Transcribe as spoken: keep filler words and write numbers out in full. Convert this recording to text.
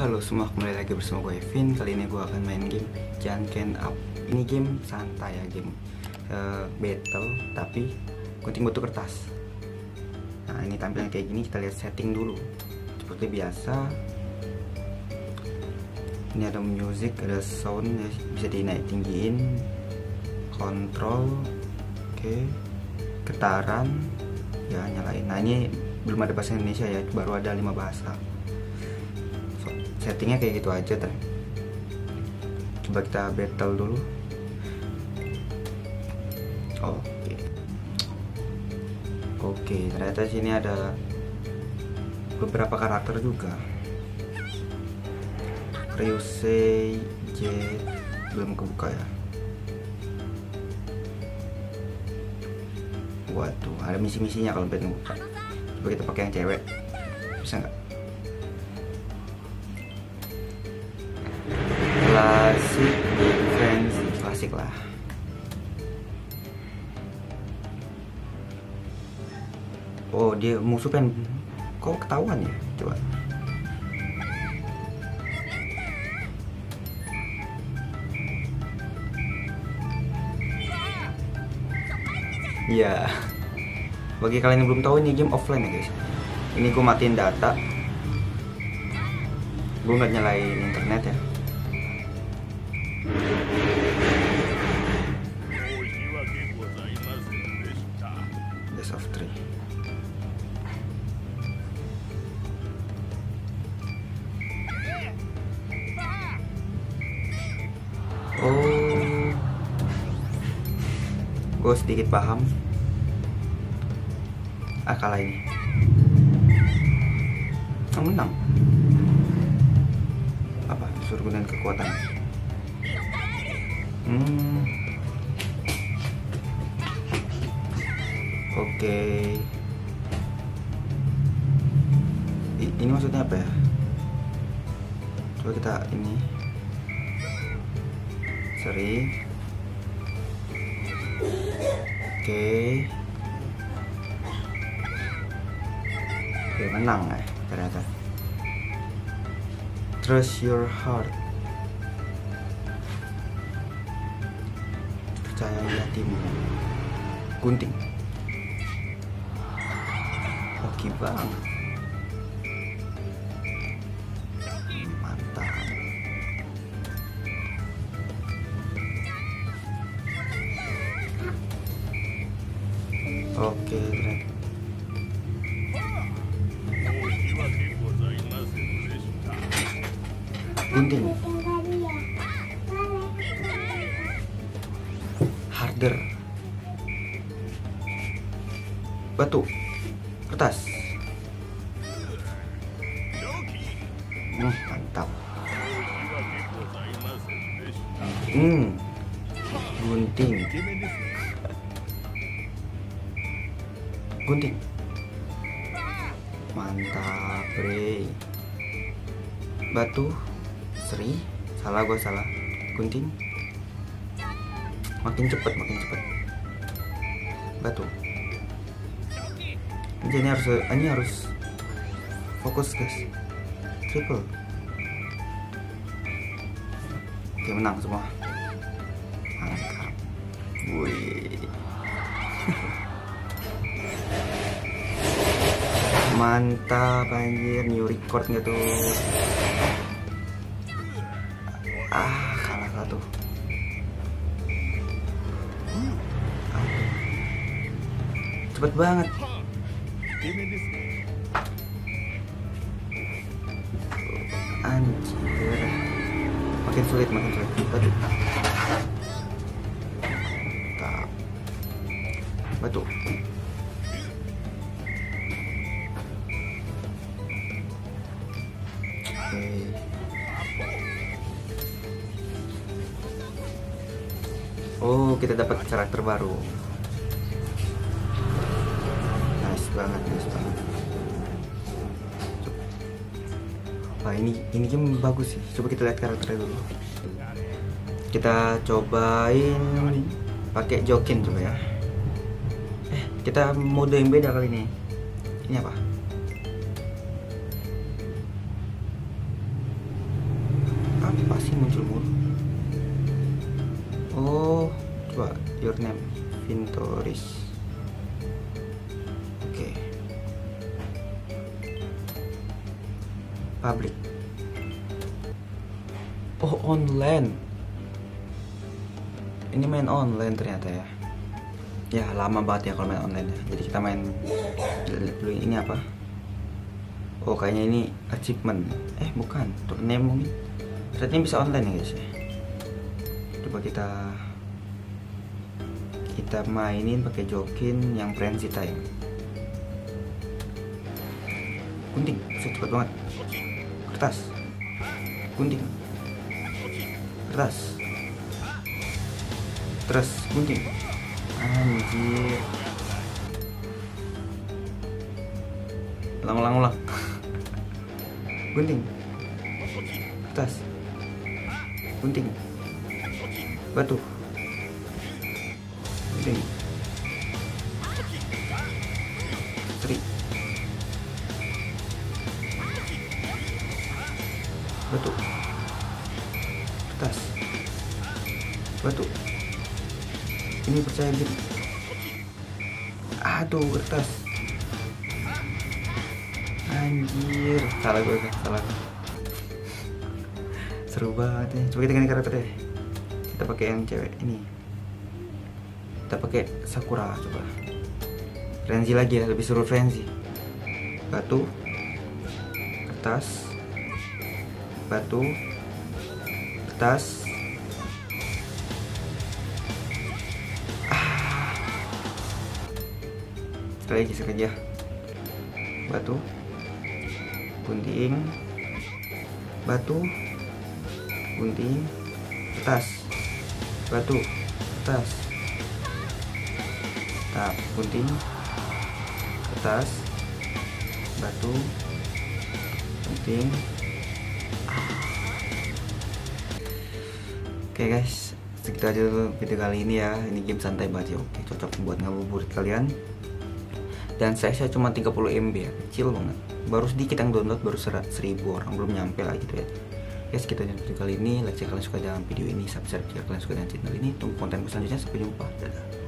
Halo semua, kembali lagi bersama gue Evin. Kali ini gue akan main game Janken Up. Ini game santai ya, game uh, battle tapi gunting batu kertas. Nah ini tampilan kayak gini, kita lihat setting dulu. Seperti biasa, ini ada music, ada sound ya, bisa dinaik tinggiin, kontrol, oke, okay. Getaran, ya nyalain. Nah ini belum ada bahasa Indonesia ya, baru ada lima bahasa. Settingnya kayak gitu aja kan. Coba kita battle dulu. Oke, oke. Ternyata sini ada beberapa karakter juga. Ryusei, Jet belum kebuka ya. Waduh, ada misi-misinya kalau pengen buka. Coba kita pakai yang cewek, bisa nggak? Klasik, defense, klasik lah. Oh dia musuh pengen, kok ketahuan ya? Coba. Ya, bagi kalian yang belum tahu ini game offline ya guys. Ini gue matiin data, gue nggak nyalain internet ya. Best of three. Oh, gue sedikit paham. Ah kalah ini. Yang menang. Apa? Disuruh gunain kekuatan. Hmm. Oke. Okay. Ini maksudnya apa ya? Coba kita ini. Sorry. Oke. Okay. Oke, menang ya ternyata. Trust your heart. Percayai hatimu. Gunting. Oke bang. Mantap. Oke ternyata. Gunting. Harder. Batu. Kertas. Hmm, mantap. Hmm. Gunting. Gunting. Mantap, bre. Batu. Seri. Salah, gue salah. Gunting. Makin cepet, makin cepet. Batu. Ini harus, ini harus fokus guys. Triple. Oke, menang semua. Mantap. Wih. Mantap anjir, new record nggak tuh? Ah, kalah satu. Cepet banget. Anjir. Makin sulit, makin sulit. Batu. Mantap. Batu. Oke. Oh, kita dapat karakter baru. Nice banget, nice banget. Wah, ini ini game bagus sih. Coba kita lihat karakternya dulu. Kita cobain pakai Jokin coba ya. Eh, kita mode yang beda kali ini. Ini apa? sih muncul mulu? Oh, coba your name Vintoris. Oke. Okay. Public. Oh, online. Ini main online ternyata ya. Ya lama banget ya kalau main online ya. Jadi kita main dulu. Ini apa? Oh kayaknya ini achievement. Eh bukan, turnamen mungkin. Ternyata ini bisa online ya guys ya. Coba kita kita mainin pakai jokin yang frenzy time. Gunting, cepet banget. Kertas. Gunting. Kertas. Terus gunting. Anjir. Ulang ulang ulang. Gunting. Kertas. Gunting. Batu. Gunting. Tri. Batu. Kertas. Batu. Ini percaya diri. Aduh, kertas. Anjir, salah gue kan, salah. Seru banget nih. Coba kita ganti karakter deh. Kita pakai yang cewek ini. Kita pakai Sakura coba. Frenzy lagi ya, lebih seru Frenzy. Batu. Kertas. Batu. Kertas. Ah. Sekali lagi sekali aja. Batu. Gunting. Batu. Gunting. Kertas. Batu. Kertas. Tap. Gunting. Kertas. Batu. Gunting. Oke okay guys, segitu aja dulu video kali ini ya. Ini game santai banget ya. Oke, cocok buat ngabuburit kalian. Dan saya saya cuma tiga puluh M B ya, kecil banget. Baru sedikit yang download, baru seribu orang, belum nyampe lah gitu ya. Ya segitu aja video kali ini. Like jika kalian suka dengan video ini, subscribe jika kalian suka dengan channel ini. Tunggu konten selanjutnya, sampai jumpa. Dadah.